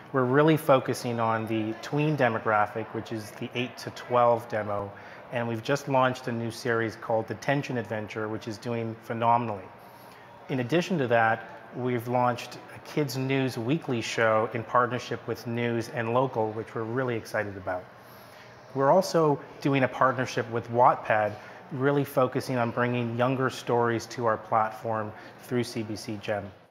we're really focusing on the tween demographic, which is the 8 to 12 demo, and we've just launched a new series called Detention Adventure, which is doing phenomenally. In addition to that, we've launched a Kids News weekly show in partnership with News and Local, which we're really excited about. We're also doing a partnership with Wattpad, really focusing on bringing younger stories to our platform through CBC Gem.